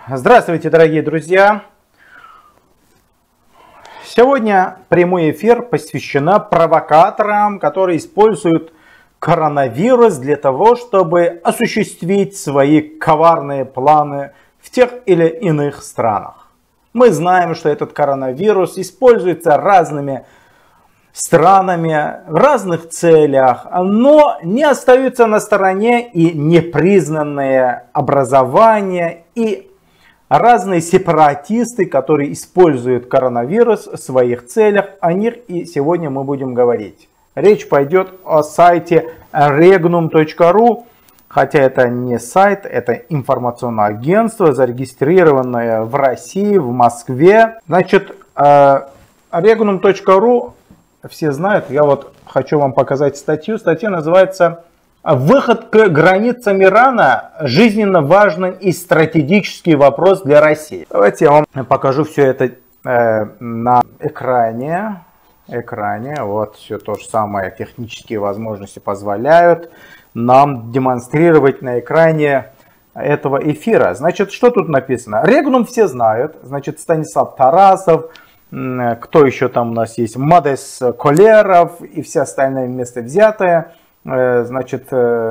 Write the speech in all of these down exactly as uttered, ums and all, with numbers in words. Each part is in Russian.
Здравствуйте, дорогие друзья! Сегодня прямой эфир посвящен провокаторам, которые используют коронавирус для того, чтобы осуществить свои коварные планы в тех или иных странах. Мы знаем, что этот коронавирус используется разными странами в разных целях, но не остаются на стороне и непризнанные образования и разные сепаратисты, которые используют коронавирус в своих целях. О них и сегодня мы будем говорить. Речь пойдет о сайте регнум точка ру, хотя это не сайт, это информационное агентство, зарегистрированное в России, в Москве. Значит, регнум точка ру все знают, я вот хочу вам показать статью. Статья называется «Выход к границам Ирана. Жизненно важный и стратегический вопрос для России». Давайте я вам покажу все это э, на экране. экране. Вот все то же самое. Технические возможности позволяют нам демонстрировать на экране этого эфира. Значит, что тут написано? Регнум все знают. Значит, Станислав Тарасов. Кто еще там у нас есть? Мадес Колеров и все остальные вместе взятые. Значит,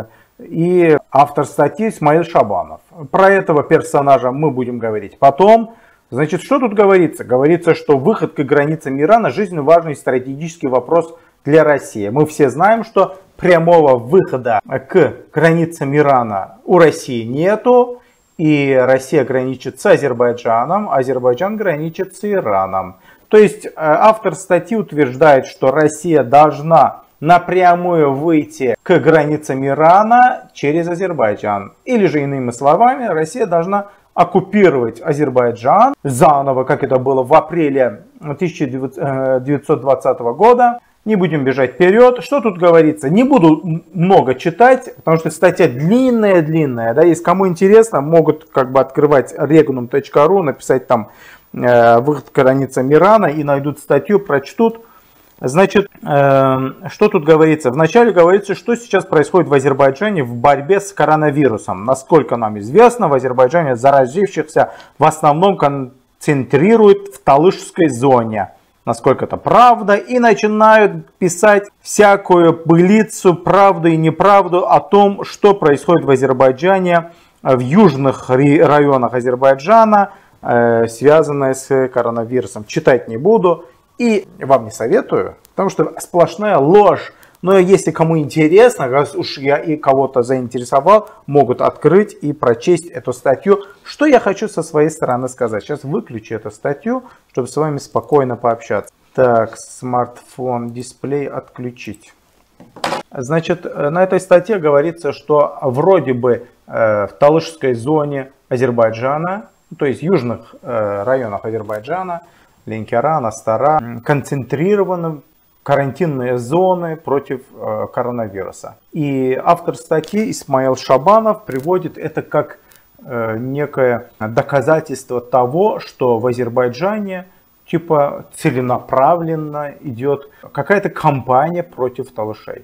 и автор статьи Исмаил Шабанов. Про этого персонажа мы будем говорить потом. Значит, что тут говорится? Говорится, что выход к границам Ирана жизненно важный стратегический вопрос для России. Мы все знаем, что прямого выхода к границам Ирана у России нету. И Россия граничит с Азербайджаном, Азербайджан граничит с Ираном. То есть автор статьи утверждает, что Россия должна напрямую выйти к границам Ирана через Азербайджан. Или же иными словами, Россия должна оккупировать Азербайджан заново, как это было в апреле тысяча девятьсот двадцатого года. Не будем бежать вперед. Что тут говорится? Не буду много читать, потому что статья длинная-длинная. Да, если кому интересно, могут как бы открывать регнум точка ру, написать там э, выход к границам Ирана и найдут статью, прочтут. Значит, э, что тут говорится? Вначале говорится, что сейчас происходит в Азербайджане в борьбе с коронавирусом. Насколько нам известно, в Азербайджане заразившихся в основном концентрируют в Талышской зоне. Насколько это правда, и начинают писать всякую пылицу, правду и неправду о том, что происходит в Азербайджане, в южных районах Азербайджана, э, связанное с коронавирусом. Читать не буду и вам не советую, потому что сплошная ложь. Но если кому интересно, раз уж я и кого-то заинтересовал, могут открыть и прочесть эту статью. Что я хочу со своей стороны сказать? Сейчас выключу эту статью, чтобы с вами спокойно пообщаться. Так, смартфон, дисплей отключить. Значит, на этой статье говорится, что вроде бы э, в Талышской зоне Азербайджана, то есть в южных э, районах Азербайджана, Ленкеран, Астара, концентрированы карантинные зоны против э, коронавируса. И автор статьи Исмаил Шабанов приводит это как э, некое доказательство того, что в Азербайджане типа целенаправленно идет какая-то кампания против талышей.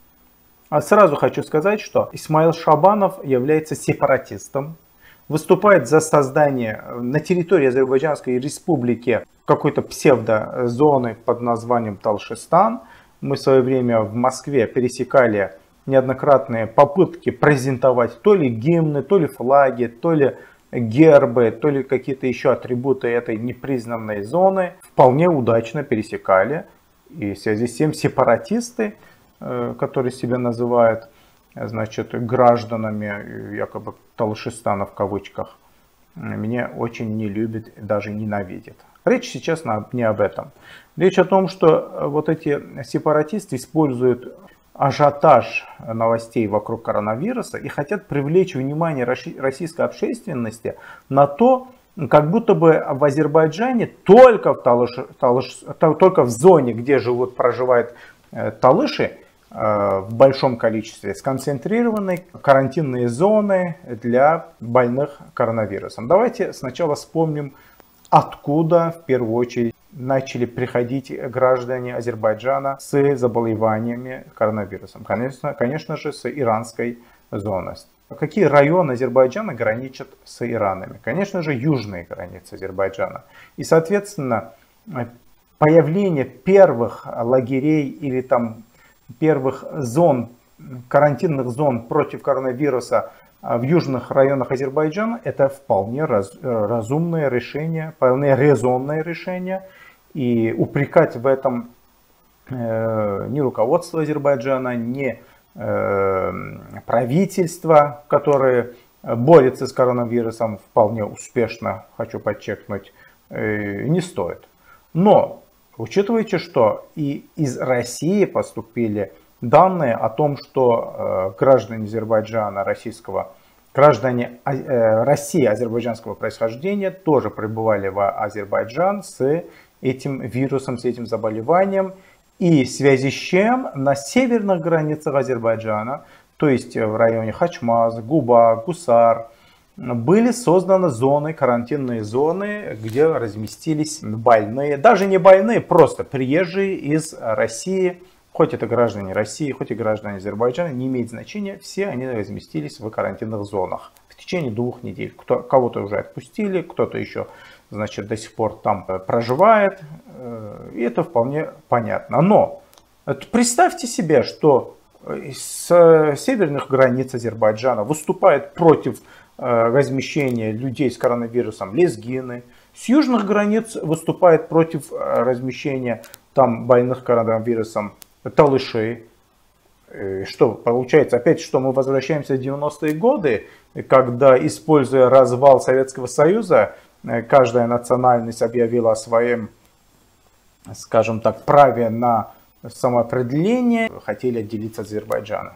А сразу хочу сказать, что Исмаил Шабанов является сепаратистом, выступает за создание на территории Азербайджанской республики какой-то псевдозоны под названием Талшистан. Мы в свое время в Москве пересекали неоднократные попытки презентовать то ли гимны, то ли флаги, то ли гербы, то ли какие-то еще атрибуты этой непризнанной зоны. Вполне удачно пересекали. И в связи с тем сепаратисты, которые себя называют, значит, гражданами якобы Талшистана в кавычках, меня очень не любят, даже ненавидят. Речь сейчас не об этом. Речь о том, что вот эти сепаратисты используют ажиотаж новостей вокруг коронавируса и хотят привлечь внимание российской общественности на то, как будто бы в Азербайджане только в, Талыш, Талыш, только в зоне, где живут, проживают талыши, в большом количестве сконцентрированы карантинные зоны для больных коронавирусом. Давайте сначала вспомним, откуда в первую очередь начали приходить граждане Азербайджана с заболеваниями коронавирусом. Конечно, конечно же, с иранской зоны. Какие районы Азербайджана граничат с Ираном? Конечно же, южные границы Азербайджана. И, соответственно, появление первых лагерей или там первых зон, карантинных зон против коронавируса в южных районах Азербайджана — это вполне раз, разумное решение, вполне резонное решение. И упрекать в этом э, ни руководство Азербайджана, ни э, правительство, которое борется с коронавирусом вполне успешно, хочу подчеркнуть, э, не стоит. Но учитывайте, что и из России поступили данные о том, что э, граждане Азербайджана российского, граждане э, России азербайджанского происхождения тоже прибывали в Азербайджан с этим вирусом, с этим заболеванием. И в связи с чем на северных границах Азербайджана, то есть в районе Хачмаз, Губа, Гусар, были созданы зоны, карантинные зоны, где разместились больные, даже не больные, просто приезжие из России. Хоть это граждане России, хоть и граждане Азербайджана, не имеет значения, все они разместились в карантинных зонах в течение двух недель. Кто, кого-то уже отпустили, кто-то еще, значит, до сих пор там проживает, и это вполне понятно. Но представьте себе, что с северных границ Азербайджана выступает против размещения людей с коронавирусом лезгины, с южных границ выступает против размещения там больных коронавирусом талышей. Что получается опять, что мы возвращаемся в девяностые годы, когда, используя развал Советского Союза, каждая национальность объявила о своем, скажем так, праве на самоопределение, хотели отделиться от Азербайджана.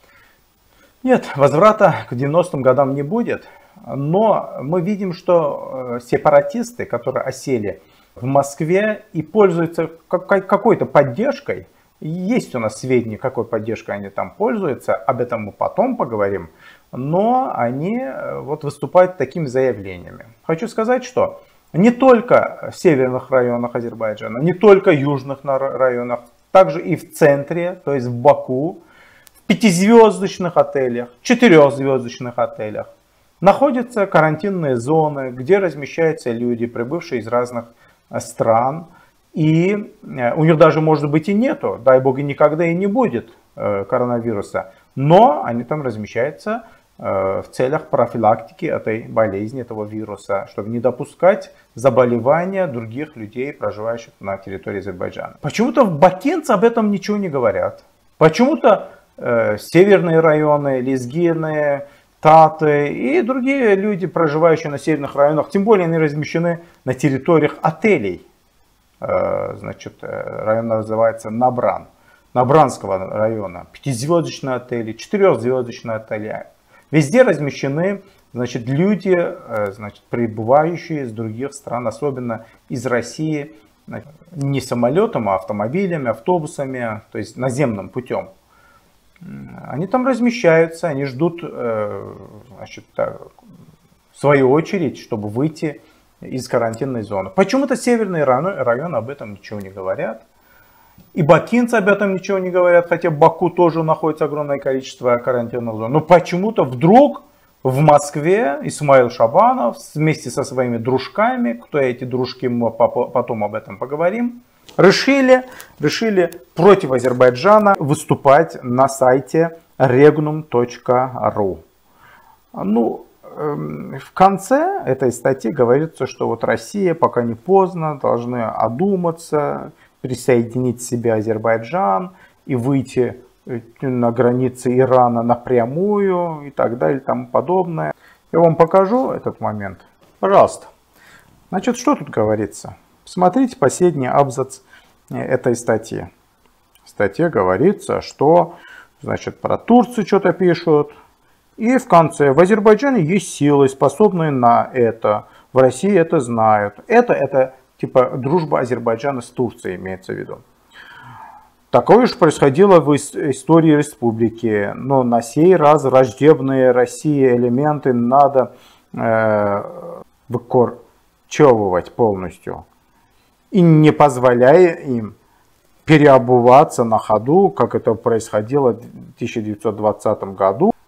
Нет, возврата к девяностым годам не будет, но мы видим, что сепаратисты, которые осели в Москве и пользуются какой-то поддержкой, есть у нас сведения, какой поддержкой они там пользуются, об этом мы потом поговорим, но они вот выступают такими заявлениями. Хочу сказать, что не только в северных районах Азербайджана, не только в южных районах, также и в центре, то есть в Баку, в пятизвездочных отелях, четырехзвездочных отелях находятся карантинные зоны, где размещаются люди, прибывшие из разных стран. И у них даже, может быть, и нету, дай бог, и никогда и не будет коронавируса. Но они там размещаются в целях профилактики этой болезни, этого вируса, чтобы не допускать заболевания других людей, проживающих на территории Азербайджана. Почему-то в бакинцы об этом ничего не говорят. Почему-то э, северные районы, лезгины, таты и другие люди, проживающие на северных районах, тем более они размещены на территориях отелей. Э, значит, район называется Набран, Набранского района. Пятизвездочные отели, четырехзвездочные отели. Везде размещены, значит, люди, значит, прибывающие из других стран, особенно из России, не самолетом, а автомобилями, автобусами, то есть наземным путем. Они там размещаются, они ждут, значит, в свою очередь, чтобы выйти из карантинной зоны. Почему-то северные районы об этом ничего не говорят. И бакинцы об этом ничего не говорят, хотя в Баку тоже находится огромное количество карантинных зон. Но почему-то вдруг в Москве Исмаил Шабанов вместе со своими дружками, кто эти дружки, мы потом об этом поговорим, решили, решили против Азербайджана выступать на сайте regnum точка ру. Ну, в конце этой статьи говорится, что вот Россия, пока не поздно, должны одуматься, присоединить себя Азербайджан и выйти на границы Ирана напрямую и так далее и тому подобное. Я вам покажу этот момент. Пожалуйста. Значит, что тут говорится? Смотрите последний абзац этой статьи. В статье говорится, что, значит, про Турцию что-то пишут. И в конце: в Азербайджане есть силы, способные на это. В России это знают. Это, это типа дружба Азербайджана с Турцией имеется в виду. Такое же происходило в истории республики, но на сей раз враждебные России элементы надо э, выкорчевывать полностью, и не позволяя им переобуваться на ходу, как это происходило в тысяча девятьсот двадцатом году,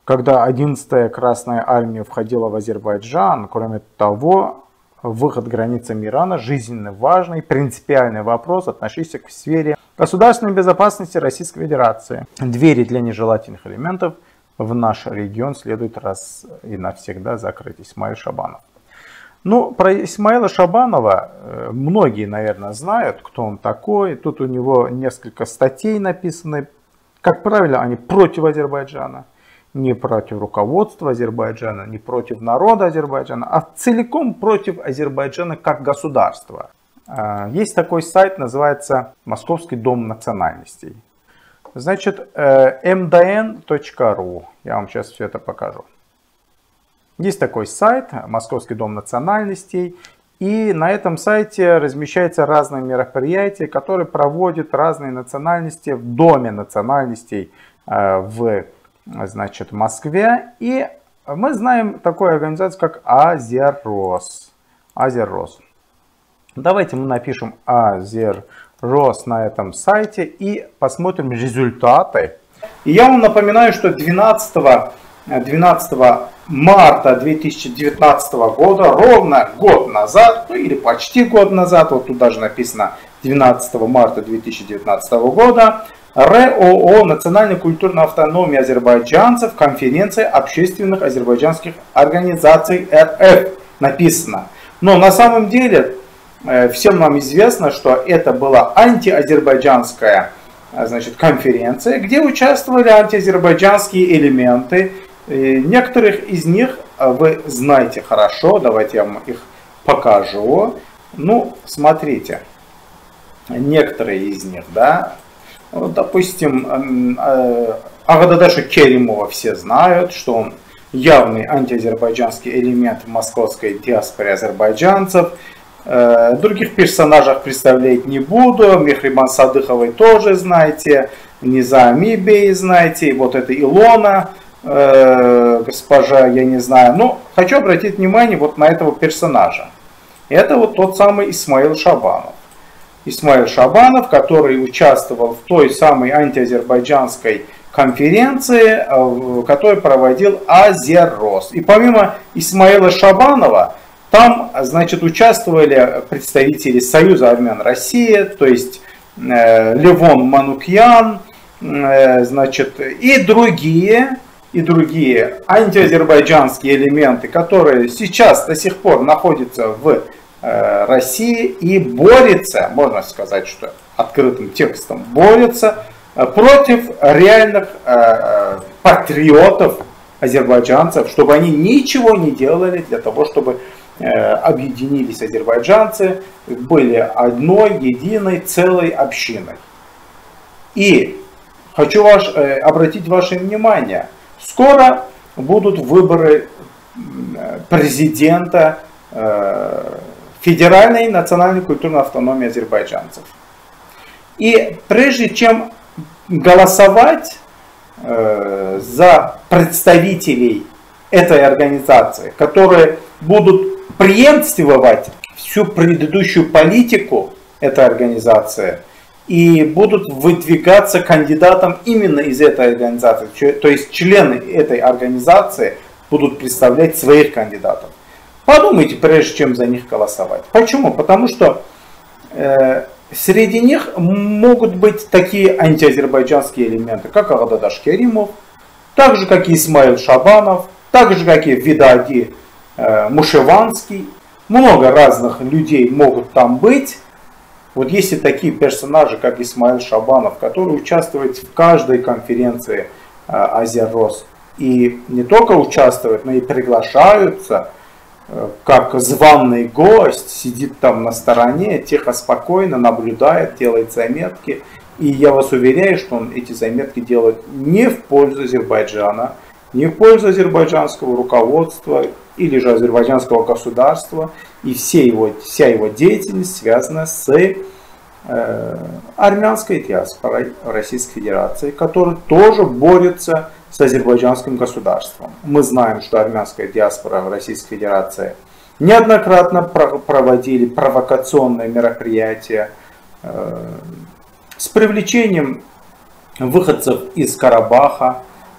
когда одиннадцатая Красная Армия входила в Азербайджан. Кроме того, выход к границам Ирана – жизненно важный, принципиальный вопрос, относящийся к сфере государственной безопасности Российской Федерации. Двери для нежелательных элементов в наш регион следует раз и навсегда закрыть. Исмаил Шабанов. Ну, про Исмаила Шабанова многие, наверное, знают, кто он такой. Тут у него несколько статей написаны. Как правило, они против Азербайджана. Не против руководства Азербайджана, не против народа Азербайджана, а целиком против Азербайджана как государства. Есть такой сайт, называется Московский дом национальностей. Значит, эм дэ эн точка ру. Я вам сейчас все это покажу. Есть такой сайт, Московский дом национальностей. И на этом сайте размещаются разные мероприятия, которые проводят разные национальности в Доме национальностей в, значит, Москве. И мы знаем такую организацию, как Азеррос. Азеррос. Давайте мы напишем Азеррос на этом сайте и посмотрим результаты. И я вам напоминаю, что двенадцатого марта две тысячи девятнадцатого года, ровно год назад, ну или почти год назад, вот тут даже написано двенадцатого марта две тысячи девятнадцатого года, РОО «Национальная культурная автономия азербайджанцев. Конференция общественных азербайджанских организаций эр эф» написано. Но на самом деле всем нам известно, что это была антиазербайджанская, значит, конференция, где участвовали антиазербайджанские элементы. И некоторых из них вы знаете хорошо, давайте я вам их покажу. Ну, смотрите, некоторые из них, да, вот, допустим, Агададаша Керимова все знают, что он явный антиазербайджанский элемент в московской диаспоре азербайджанцев. Других персонажей представлять не буду. Мехрибан Садыховой тоже знаете, Низами Бей знаете, вот это Илона, э, госпожа, я не знаю. Но хочу обратить внимание вот на этого персонажа. Это вот тот самый Исмаил Шабанов. Исмаил Шабанов, который участвовал в той самой антиазербайджанской конференции, которую проводил Азеррос. И помимо Исмаила Шабанова, там, значит, участвовали представители Союза армян России, то есть э, Левон Манукян, э, значит, и другие, и другие антиазербайджанские элементы, которые сейчас до сих пор находятся в э, России и борются, можно сказать, что открытым текстом борются э, против реальных э, патриотов азербайджанцев, чтобы они ничего не делали для того, чтобы объединились азербайджанцы, были одной, единой, целой общиной. И хочу ваш, обратить ваше внимание, скоро будут выборы президента Федеральной национальной культурной автономии азербайджанцев. И прежде чем голосовать за представителей этой организации, которые будут преемствовать всю предыдущую политику этой организации и будут выдвигаться кандидатом именно из этой организации. То есть члены этой организации будут представлять своих кандидатов. Подумайте, прежде чем за них голосовать. Почему? Потому что э, среди них могут быть такие антиазербайджанские элементы, как Агададаш Керимов, так же, как и Исмаил Шабанов, так же, как и Видади Мушеванский. Много разных людей могут там быть. Вот есть и такие персонажи, как Исмаил Шабанов, который участвует в каждой конференции Азеррос. И не только участвуют, но и приглашаются как званый гость, сидит там на стороне, тихо, спокойно наблюдает, делает заметки. И я вас уверяю, что он эти заметки делает не в пользу Азербайджана, не в пользу азербайджанского руководства или же азербайджанского государства. И все его, вся его деятельность связана с э, армянской диаспорой Российской Федерации, которая тоже борется с азербайджанским государством. Мы знаем, что армянская диаспора в Российской Федерации неоднократно проводили провокационные мероприятия э, с привлечением выходцев из Карабаха,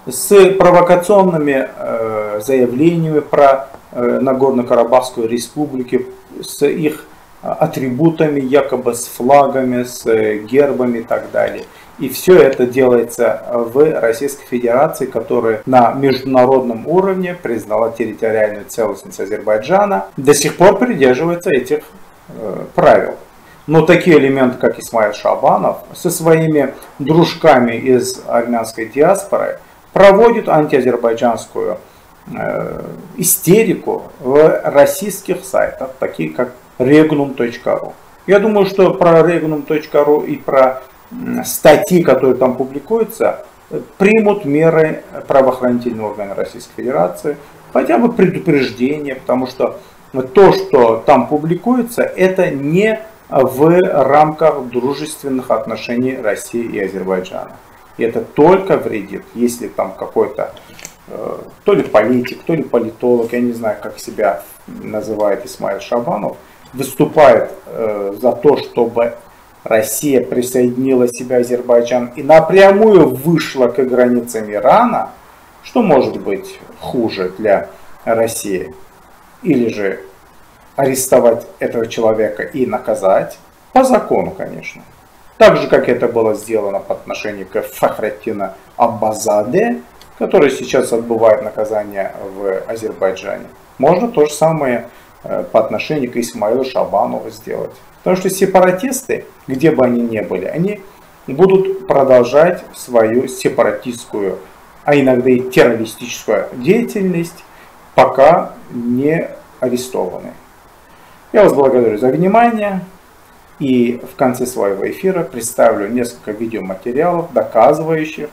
с провокационными э, заявлениями про э, Нагорно-Карабахскую республику, с их атрибутами, якобы с флагами, с гербами и так далее. И все это делается в Российской Федерации, которая на международном уровне признала территориальную целостность Азербайджана, до сих пор придерживается этих э, правил. Но такие элементы, как Исмаил Шабанов, со своими дружками из армянской диаспоры проводят антиазербайджанскую э, истерику в российских сайтах, такие как регнум точка ру. Я думаю, что про регнум точка ру и про статьи, которые там публикуются, примут меры правоохранительные органы Российской Федерации, хотя бы предупреждение, потому что то, что там публикуется, это не в рамках дружественных отношений России и Азербайджана. И это только вредит, если там какой-то то ли политик, то ли политолог, я не знаю, как себя называет Исмаил Шабанов, выступает э, за то, чтобы Россия присоединила себя Азербайджан и напрямую вышла к границам Ирана, что может быть хуже для России? Или же арестовать этого человека и наказать по закону, конечно. Так же, как это было сделано по отношению к Фахреттина Аббазаде, который сейчас отбывает наказание в Азербайджане. Можно то же самое по отношению к Исмаилу Шабанову сделать. Потому что сепаратисты, где бы они ни были, они будут продолжать свою сепаратистскую, а иногда и террористическую деятельность, пока не арестованы. Я вас благодарю за внимание. И в конце своего эфира представлю несколько видеоматериалов, доказывающих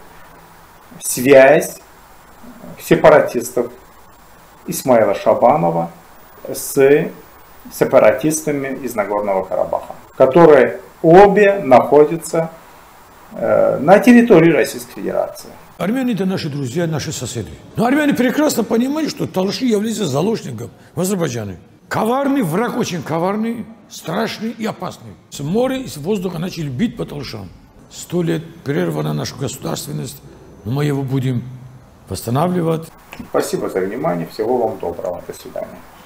связь сепаратистов Исмаила Шабанова с сепаратистами из Нагорного Карабаха, которые обе находятся э, на территории Российской Федерации. Армяне — это наши друзья, наши соседи. Но армяне прекрасно понимают, что Талши является заложником в Азербайджане. Коварный враг, очень коварный, страшный и опасный. С моря и с воздуха начали бить по Талшам. Сто лет прервана наша государственность, но мы его будем восстанавливать. Спасибо за внимание. Всего вам доброго. До свидания.